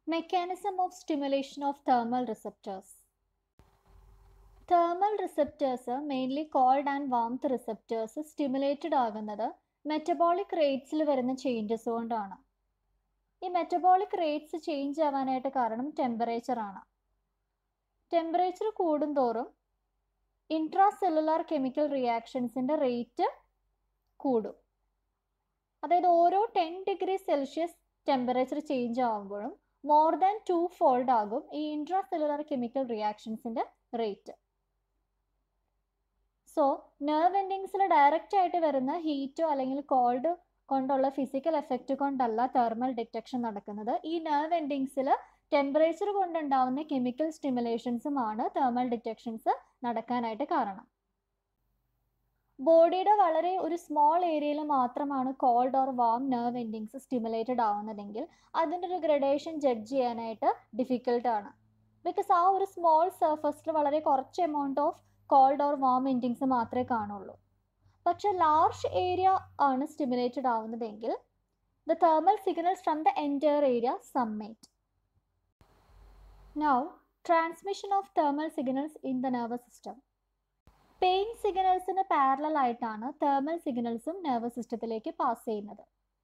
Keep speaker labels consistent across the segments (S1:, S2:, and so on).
S1: Mechanism of stimulation of thermal receptors. Thermal receptors, mainly cold and warmth receptors, stimulated ആകുന്നത് metabolic റേറ്റ്സിൽ വരുന്ന changes കൊണ്ടാണ്. ഈ metabolic rates change ആവാനായിട്ട് കാരണം ടെമ്പറേച്ചർ ആണ്. ടെമ്പറേച്ചർ കൂടുന്തോറും ഇൻട്രാസെല്ലുലാർ കെമിക്കൽ റിയാക്ഷൻസിൻ്റെ റേറ്റ് കൂടും. അതായത് ഓരോ 10 ഡിഗ്രി സെൽഷ്യസ് ടെമ്പറേച്ചർ ചേഞ്ച് ആകുമ്പോഴും മോർ ദാൻ 2 ഫോൾഡ് ആകും ഈ ഇൻട്രാസെല്ലുലാർ കെമിക്കൽ റിയാക്ഷൻസിൻ്റെ റേറ്റ്. സോ നെർവ് എൻഡിങ്സിൽ ഡയറക്റ്റ് ആയിട്ട് വരുന്ന ഹീറ്റോ അല്ലെങ്കിൽ കോൾഡ് കൊണ്ടുള്ള ഫിസിക്കൽ എഫക്റ്റ് കൊണ്ടല്ല തെർമൽ ഡിറ്റക്ഷൻ നടക്കുന്നത്. ഈ നെർവ് എൻഡിങ്സിൽ ടെമ്പറേച്ചർ കൊണ്ടുണ്ടാവുന്ന കെമിക്കൽ സ്റ്റിമുലേഷൻസുമാണ് തെർമൽ ഡിറ്റക്ഷൻസ് നടക്കാനായിട്ട് കാരണം. ബോഡിയുടെ വളരെ ഒരു സ്മോൾ ഏരിയയിൽ മാത്രമാണ് cold or warm nerve endings stimulated ആവുന്നതെങ്കിൽ അതിൻ്റെ ഒരു ഗ്രഡേഷൻ ജഡ്ജ് ചെയ്യാനായിട്ട് ഡിഫിക്കൽട്ടാണ്. ബിക്കോസ് ആ ഒരു സ്മോൾ സർഫസിൽ വളരെ കുറച്ച് amount of cold or warm endings മാത്രമേ കാണുള്ളൂ. പക്ഷെ ലാർജ് ഏരിയ ആണ് സ്റ്റിമുലേറ്റഡ് ആവുന്നതെങ്കിൽ the thermal signals from the entire area summate. Now transmission of thermal signals in the nervous system. Pain സിഗ്നൽസിന് പാരലൽ ആയിട്ടാണ് തെർമൽ സിഗ്നൽസും നെർവസ് സിസ്റ്റത്തിലേക്ക് പാസ് ചെയ്യുന്നത്.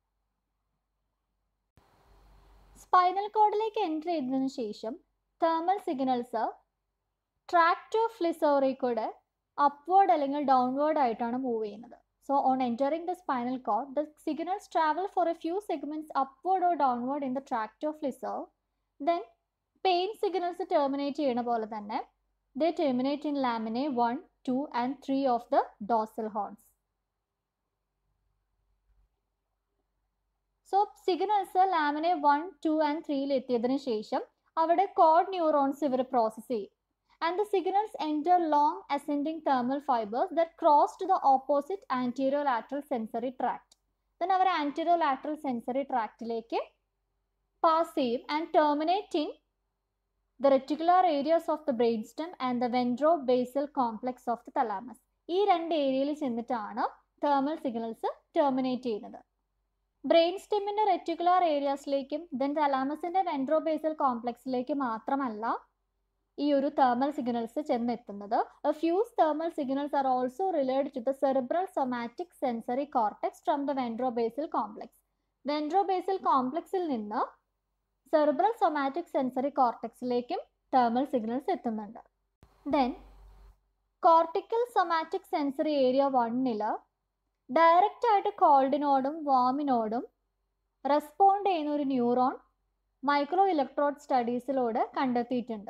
S1: സ്പൈനൽ കോഡിലേക്ക് എൻ്റർ ചെയ്തതിനു ശേഷം thermal signals tract of Lissauer കൂടെ അപ്വേർഡ് അല്ലെങ്കിൽ ഡൗൺവേർഡ് ആയിട്ടാണ് മൂവ് ചെയ്യുന്നത്. So on entering the spinal cord the signals travel for a few segments upward or downward in the tract of Lissauer. Then pain signals terminate ചെയ്യണ പോലെ തന്നെ they terminate in laminae 1, 2 and 3 of the dorsal horns. So signals laminae 1, 2 and 3 എത്തിയതിനു ശേഷം അവിടെ cord neurons ഇവർ process ചെയ്യും. And the signals enter long ascending thermal fibers that cross to the opposite anterolateral sensory tract. Then അവർ anterolateral sensory tractലേക്ക് pass ചെയ്യും and terminate in the reticular areas of the brainstem and the ventrobasal complex of the thalamus. ഈ രണ്ട് ഏരിയയിൽ ചെന്നിട്ടാണ് thermal signals terminate ചെയ്യുന്നത്. Brain സ്റ്റെമ്മിൻ്റെ reticular ഏരിയാസിലേക്കും ദെൻ തലാമസിൻ്റെ വെൻട്രോബേസൽ കോംപ്ലക്സിലേക്ക് മാത്രമല്ല ഈ ഒരു തെർമൽ സിഗ്നൽസ് ചെന്നെത്തുന്നത്. A few thermal signals are also relayed to the cerebral somatic sensory cortex from the ventrobasal complex. Ventrobasal കോംപ്ലക്സിൽ നിന്ന് സെറിബ്രൽ സൊമാറ്റിക് സെൻസറി കോർട്ടെക്സിലേക്കും തെർമൽ സിഗ്നൽസ് എത്തുന്നുണ്ട്. Then cortical somatic sensory area 1-ൽ ഡയറക്റ്റ് ആയിട്ട് കോൾഡിനോടും വാമിനോടും respond ചെയ്യുന്ന ഒരു ന്യൂറോൺ മൈക്രോ ഇലക്ട്രോഡ് സ്റ്റഡീസിലൂടെ കണ്ടെത്തിയിട്ടുണ്ട്.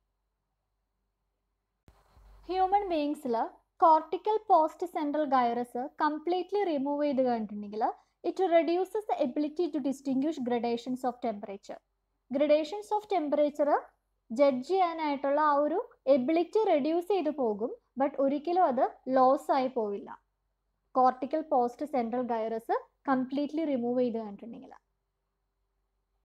S1: ഹ്യൂമൻ ബീയിങ്സിൽ cortical post central gyrus completely remove ചെയ്ത് കഴിഞ്ഞിട്ടുണ്ടെങ്കിൽ it reduces the ability to distinguish gradations of temperature. Gradations of temperature judge ചെയ്യാനായിട്ടുള്ള ആ ഒരു എബിലിറ്റി റെഡ്യൂസ് ചെയ്ത് പോകും. ബട്ട് ഒരിക്കലും അത് ലോസ് ആയി പോവില്ല cortical post central gyrus completely remove ചെയ്ത് കഴിഞ്ഞിട്ടുണ്ടെങ്കിൽ.